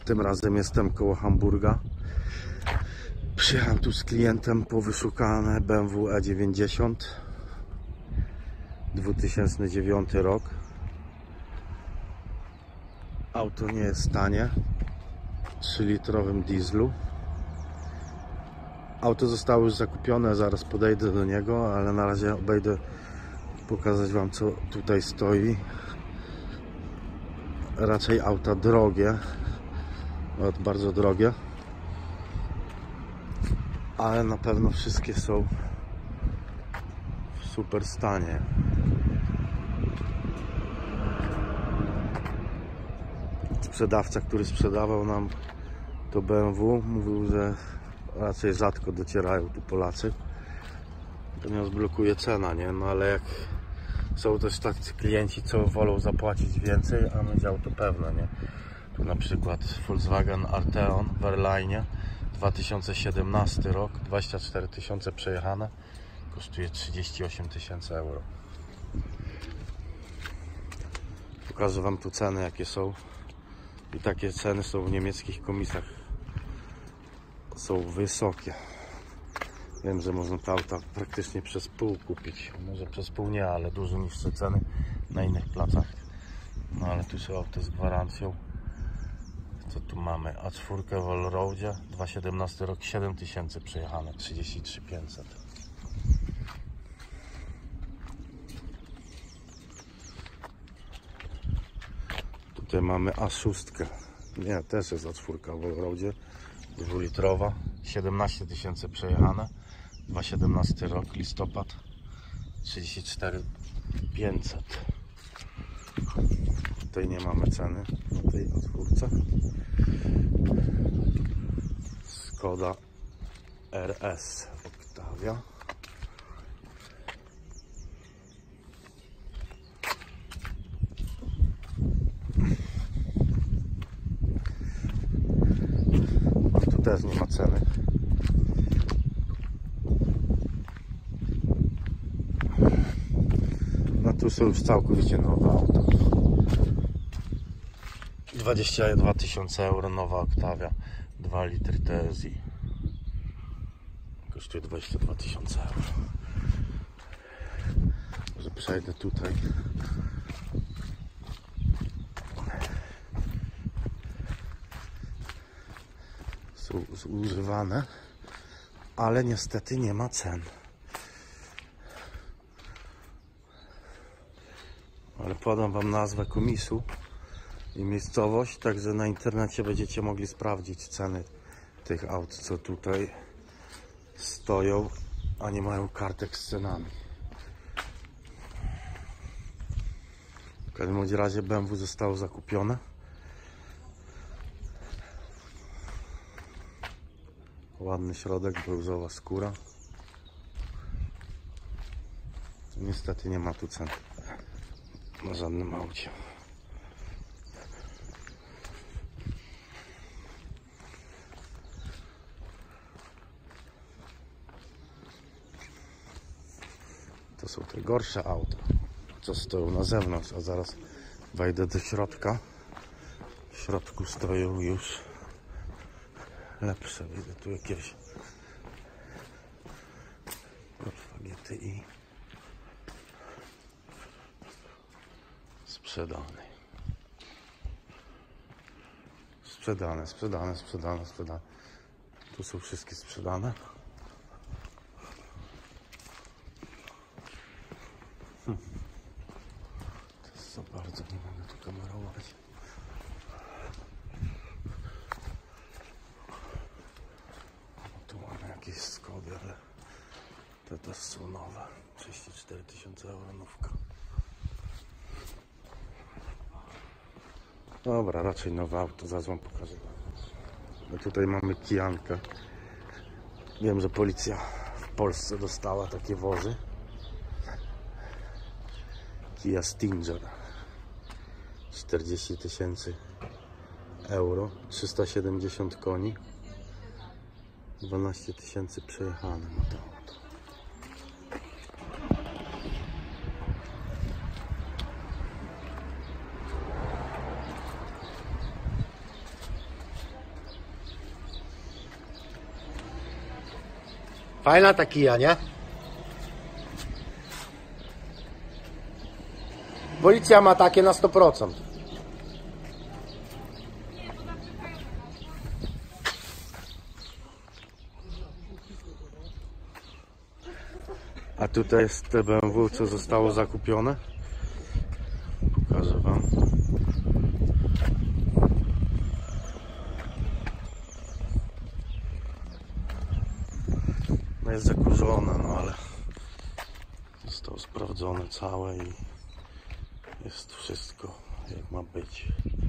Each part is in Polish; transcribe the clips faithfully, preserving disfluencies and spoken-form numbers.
Tym razem jestem koło Hamburga. Przyjechałem tu z klientem po wyszukane B M W E dziewięćdziesiąt, dwa tysiące dziewiąty rok. Auto nie jest tanie, trzylitrowym dieslu. Auto zostało już zakupione, zaraz podejdę do niego, ale na razie obejdę pokazać wam, co tutaj stoi. Raczej auta drogie, nawet bardzo drogie, ale na pewno wszystkie są w super stanie. Sprzedawca, który sprzedawał nam to B M W, mówił, że raczej rzadko docierają tu Polacy, ponieważ blokuje cena, nie? No ale jak są też tacy klienci, co wolą zapłacić więcej, a mieć auto pewne, nie? Tu na przykład Volkswagen Arteon w Airline, dwa tysiące siedemnasty rok, dwadzieścia cztery tysiące przejechane, kosztuje trzydzieści osiem tysięcy euro. Pokażę wam tu ceny, jakie są. I takie ceny są w niemieckich komisach. Są wysokie. Wiem, że można te auta praktycznie przez pół kupić. Może przez pół nie, ale dużo niższe ceny na innych placach. No ale tu są auta z gwarancją. Co tu mamy? A cztery w Allroadzie, dwa tysiące siedemnasty rok, siedem tysięcy przejechane, trzydzieści trzy tysiące pięćset. Tutaj mamy A sześć. Nie, też jest A cztery w Allroadzie, dwulitrowa, siedemnaście tysięcy przejechane, dwa tysiące siedemnasty rok, listopad, trzydzieści cztery tysiące pięćset. Tutaj nie mamy ceny na tej A cztery. Skoda R S Octavia. Tu też nie ma ceny. No tu są już całkowicie nowe auta. dwadzieścia dwa tysiące euro, nowa Octavia, dwa litry T S I. Kosztuje dwadzieścia dwa tysiące euro. Może przejdę tutaj. Są zużywane, ale niestety nie ma cen. Ale podam wam nazwę komisu i miejscowość, także na internecie będziecie mogli sprawdzić ceny tych aut, co tutaj stoją, a nie mają kartek z cenami. W każdym razie B M W zostało zakupione. Ładny środek, brązowa skóra. Niestety nie ma tu cen na żadnym aucie. To są te gorsze auta, co stoją na zewnątrz, a zaraz wejdę do środka. W środku stoją już lepsze. Widzę tu jakieś G T I sprzedane. Sprzedane, sprzedane, sprzedane, sprzedane. Tu są wszystkie sprzedane. Hmm. To jest za bardzo, nie mogę tu kamerować. Tu mamy jakieś Skody, ale te też są nowe. trzydzieści cztery tysiące euro nówka. Dobra, raczej nowe auto, zaraz wam pokażę. No tutaj mamy Kijankę. Wiem, że policja w Polsce dostała takie wozy. Kia Stinger, czterdzieści tysięcy euro, trzysta siedemdziesiąt koni, dwanaście tysięcy przejechane ma to auto. Fajna ta Kia, nie? Policja ma takie na sto procent. A tutaj jest te B M W, co zostało zakupione. Pokażę wam. No jest zakurzone, no ale zostało sprawdzone całe i jest wszystko jak ma być.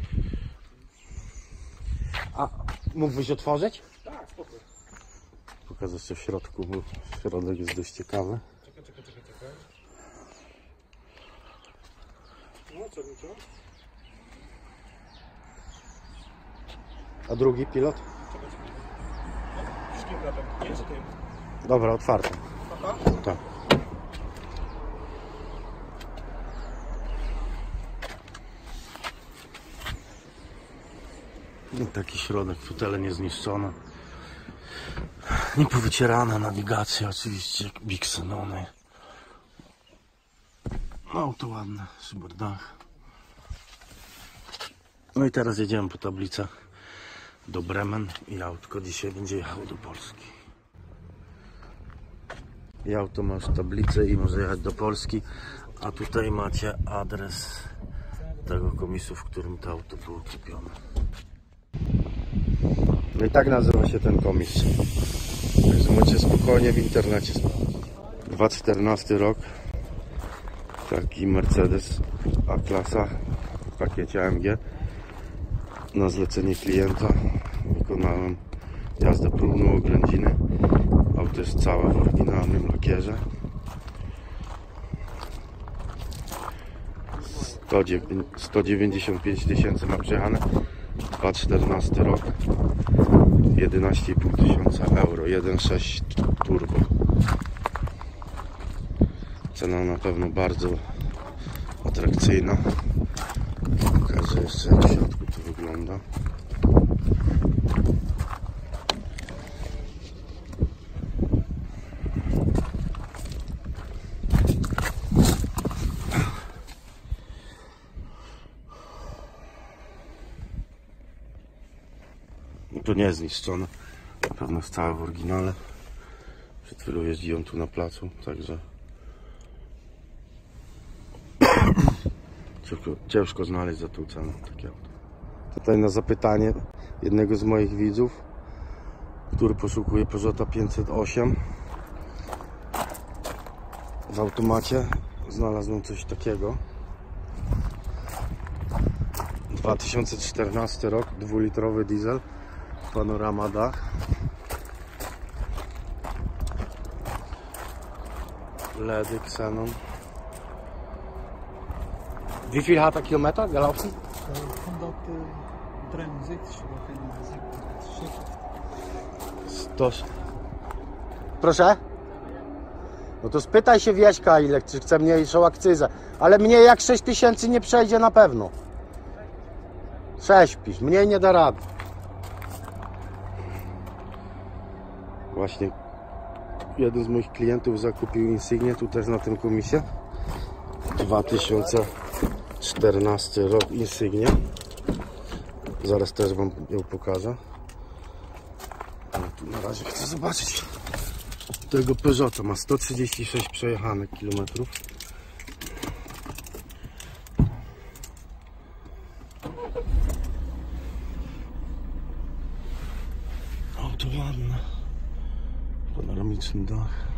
A mógłbyś otworzyć? Tak, spokój. Pokażę jeszcze w środku, bo środek jest dość ciekawy. Czekaj, czekaj, czekaj, czekaj. No, co mi to? A drugi pilot? Czekaj, czekaj. No, wszystkim klapem. Nie, czy tym? Dobra, otwarte. Aha. Tak. I taki środek, fotele niezniszczone. Niepowycierana nawigacja, oczywiście, Bixenony. No to ładne, szyberdach. No i teraz jedziemy po tablicę do Bremen i autko dzisiaj będzie jechało do Polski. I auto ma już tablicę i może jechać do Polski, a tutaj macie adres tego komisu, w którym to auto było kupione. No i tak nazywa się ten komis. Także możecie spokojnie w internecie sprawdzić. dwa tysiące czternasty rok. Taki Mercedes A-klasa w pakiecie A M G. Na zlecenie klienta wykonałem jazdę próbną oględziny. Auto jest całe w oryginalnym lakierze. sto dziewięćdziesiąt pięć tysięcy ma przejechane. dwa tysiące czternasty rok. jedenaście i pół tysiąca euro. jeden przecinek sześć turbo. Cena na pewno bardzo atrakcyjna. Pokażę jeszcze, jak w środku to wygląda. To nie jest zniszczone. Na pewno jest całe w oryginale. Przed chwilą jeździłem tu na placu, także ciężko, ciężko znaleźć za tą cenę takie auto. Tutaj na zapytanie jednego z moich widzów, który poszukuje Peugeota pięćset osiem w automacie, znalazłem coś takiego. dwa tysiące czternasty rok, dwulitrowy diesel, panorama dach, L E D Xenon. Wie viel hat er Kilometer gelaufen? hundertdreiundsechzig oder sto. Proszę? No to spytaj się Wieśka, ile czy chce mniejszą akcyzę. Ale mniej jak sześć tysięcy nie przejdzie na pewno. sześć pisz, mniej nie da rady. Właśnie jeden z moich klientów zakupił Insignię tu też na tym komisie. dwa tysiące czternasty rok Insignia. Zaraz też wam ją pokażę. Ale tu na razie chcę zobaczyć tego Peugeota. Ma sto trzydzieści sześć przejechanych kilometrów. Auto ładne. Panoramiczny dach.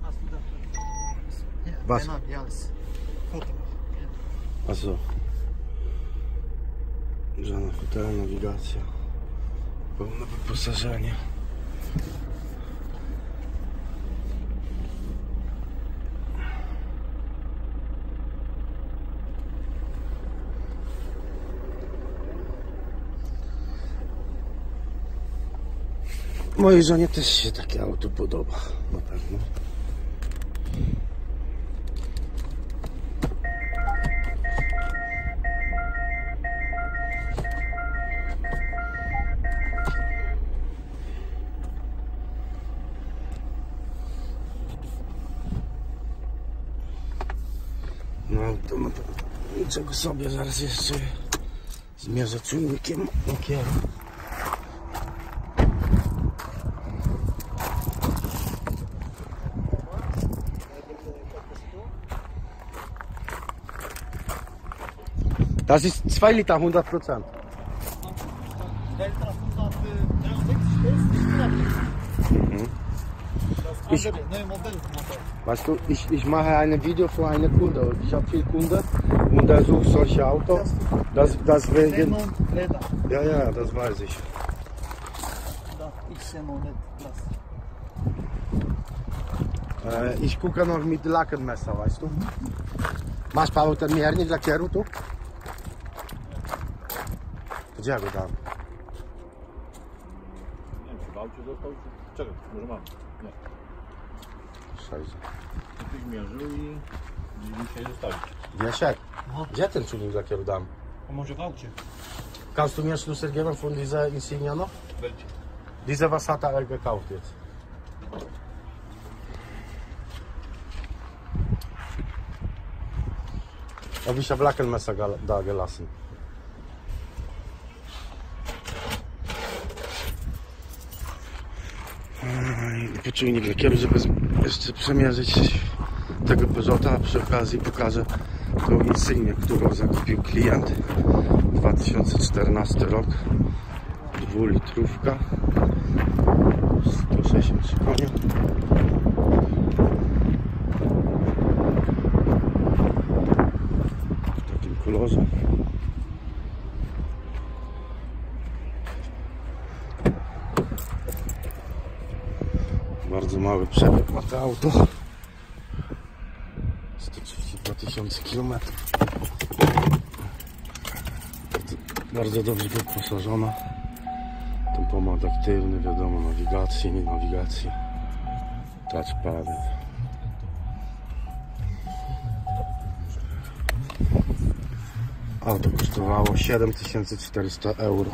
Was? A co? Żadna fotela, nawigacja. Pełne wyposażenie. Mojej żonie też się takie auto podoba, na pewno. Czego sobie zaraz jeszcze zmierzę czujnikiem lakieru. Das ist zwei Liter, hundert Prozent. Ich, weißt du, ich, ich mache ein Video für eine Kunde. Ich habe viele Kunden und der sucht solche Autos. Das, das wegen, ja, ja, das weiß ich. Äh, ich gucke noch mit Lackenmesser, weißt du. Masz Paweł ten miernik lakieru tu? Gdzie ja go dam? Nie wiem, czy w aucie został, czy... Czekaj, może mam. Nie. Szajse. Ktoś mierzył i dzisiaj zostawić. Wiesiek, gdzie ten czujnik lakieru dam? A może w aucie? Kannst du mir Schlüssel geben von dieser Insignia noch? Welche? Diese, was hat er gekauft jetzt? Aber ich habe Lackenmesser gel- da gelassen. I czujnik lakieru, żeby jeszcze przemierzyć tego Peugeota, a przy okazji pokażę tą Insignię, którą zakupił klient. dwa tysiące czternasty rok, dwulitrówka, sto sześćdziesiąt trzy konie. W takim kolorze. Bardzo mały przebieg ma to auto. sto trzydzieści dwa tysiące kilometrów. Bardzo dobrze wyposażona. Tempomat aktywny, wiadomo, nawigacji, nie nawigacji. Touchpady. Auto kosztowało siedem tysięcy czterysta euro.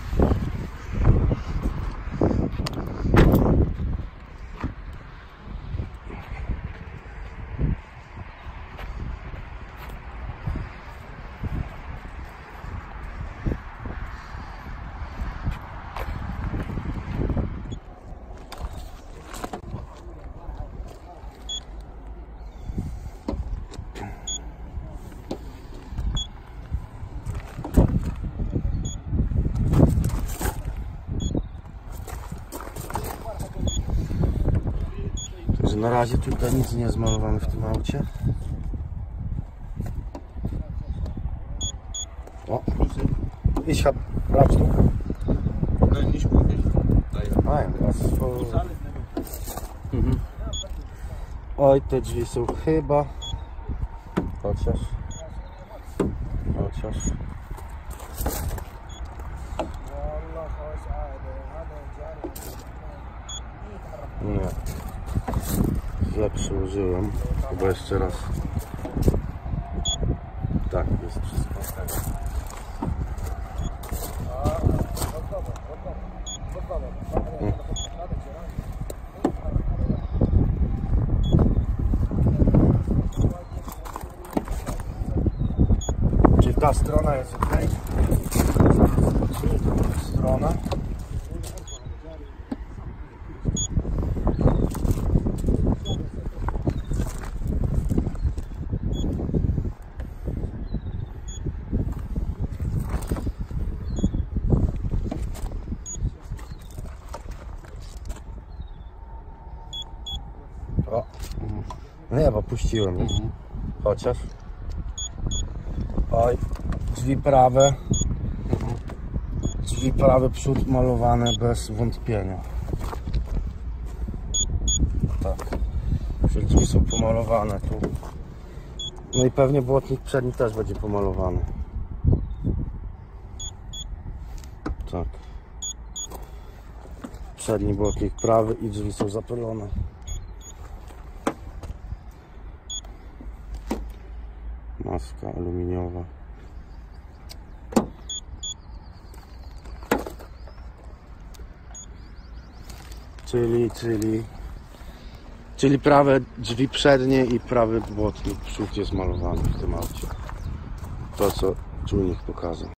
Także na razie tutaj nic nie jest malowane w tym aucie. O, ich hab, brauchst du? Nein, nicht wirklich. Nein, was für... Mhm. Oj, te drzwi są chyba... Chociaż... Chociaż... Nie. Źle przyłożyłem. Chyba jeszcze raz. Tak, jest wszystko. Hmm. Czy ta strona jest ok? Czyli ta strona. O, nie, bo puściłem już. Chociaż. Oj, drzwi prawe. Drzwi prawe, przód malowane bez wątpienia. Tak. Czyli drzwi są pomalowane tu. No i pewnie błotnik przedni też będzie pomalowany. Tak. Przedni błotnik prawy i drzwi są zapylone. Maska aluminiowa. Czyli, czyli, czyli prawe drzwi przednie i prawy błotnik przód jest malowany w tym aucie. to, co czujnik pokazał.